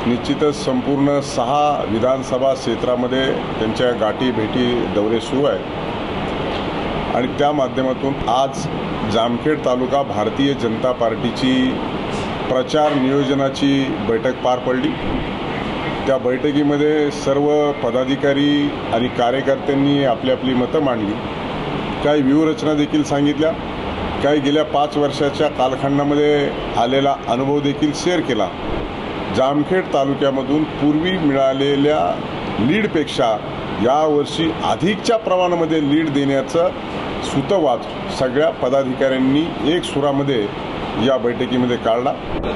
निश्चितच संपूर्ण 6 विधानसभा क्षेत्रामध्ये त्यांच्या गाठी भेटी दौरे सुरू आहेत आणि त्या माध्यमातून आज जामखेड तालुका भारतीय जनता पार्टीची प्रचार नियोजनाची बैठक पार पडली। त्या बैठकीमध्ये सर्व पदाधिकारी आणि कार्यकर्त्यांनी आपली आपली मतं मांडली, काही व्यूहरचना देखील सांगितल्या, काही गेल्या 5 वर्षाच्या कालखंडामध्ये आलेला अनुभव देखील शेअर केला। जामखेड तालुक्यामधून पूर्वी मिळालेल्या लीडपेक्षा यावर्षी अधिकच्या प्रमाणामध्ये लीड देण्याचं सूतवाद सगळ्या पदाधिकाऱ्यांनी एक सुरामध्ये या बैठकीमध्ये काढला।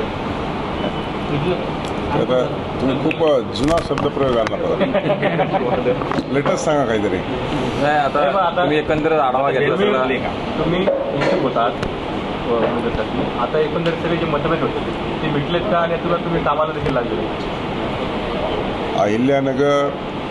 आता तुम्ही खूप जुना शब्दप्रयोग आणला, लेटेस्ट सांगा काहीतरी। नाही, आता तुम्ही एकंदरीत आढावा घेतला, तुम्ही इच्छुक होतात आता एकंदरीत सगळे जे मतभेद होते ते मिटलेत का आणि तुला तुम्ही कामाला देखील लागले? अहिल्यानगर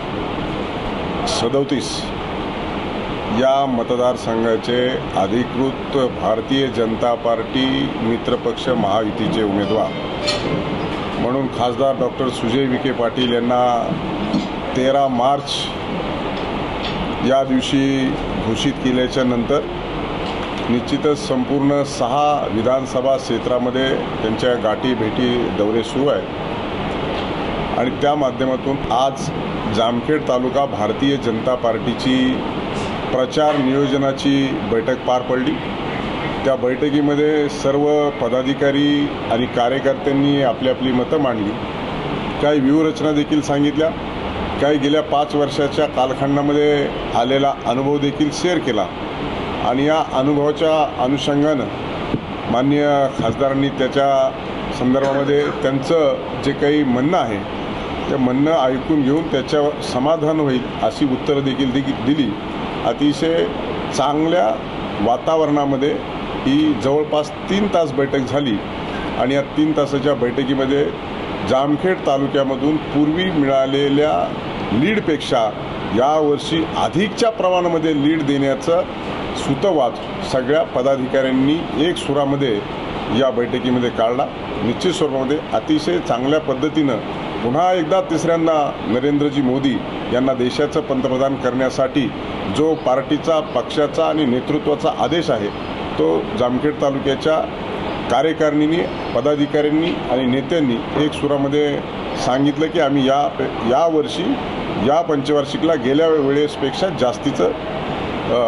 37 या मतदारसंघाचे अधिकृत भारतीय जनता पार्टी मित्रपक्ष महायुतीचे उमेदवार म्हणून खासदार डॉक्टर सुजय विखे पाटील यांना 13 मार्च या दिवशी घोषित केल्याच्या नंतर निश्चितच संपूर्ण 6 विधानसभा क्षेत्रामध्ये त्यांच्या गाठी भेटी दौरे सुरू आहेत आणि त्या माध्यमातून आज जामखेड तालुका भारतीय जनता पार्टीची प्रचार नियोजनाची बैठक पार पडली। त्या बैठकीमध्ये सर्व पदाधिकारी आणि कार्यकर्त्यांनी आपली आपली मतं मांडली, काही व्यूहरचना देखील सांगितल्या, काही गेल्या 5 वर्षाच्या कालखंडामध्ये आलेला अनुभव देखील शेअर केला आणि या अनुभवाच्या अनुषंगानं माननीय खासदारांनी त्याच्या संदर्भामध्ये त्यांचं जे काही म्हणणं आहे ते म्हणणं ऐकून घेऊन त्याच्यावर समाधान होईल अशी उत्तरं देखील दिली। अतिशय चांगल्या वातावरणामध्ये ही जवळपास 3 तास बैठक झाली आणि या 3 तासाच्या बैठकीमध्ये जामखेड तालुक्यामधून पूर्वी मिळालेल्या लीडपेक्षा यावर्षी अधिकच्या प्रमाणामध्ये लीड देण्याचं सूतवाद सगळ्या पदाधिकाऱ्यांनी एक सुरामध्ये या बैठकीमध्ये काढला। निश्चित स्वरूपामध्ये अतिशय चांगल्या पद्धतीनं पुन्हा एकदा तिसऱ्यांदा नरेंद्रजी मोदी यांना देशाचं पंतप्रधान करण्यासाठी जो पार्टीचा, पक्षाचा आणि नेतृत्वाचा आदेश आहे तो जामखेड तालुक्याच्या कार्यकारिणींनी, पदाधिकाऱ्यांनी आणि नेत्यांनी एक सुरामध्ये सांगितलं की आम्ही यावर्षी या पंचवार्षिकला गेल्या वेळेसपेक्षा जास्तीचं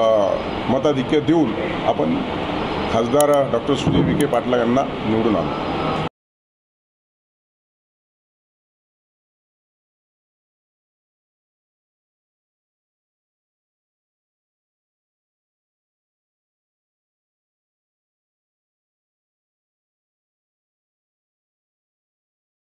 मताधिक्य देऊन आपण खासदार डॉक्टर सुजय विखे पाटील यांना निवडून आणू।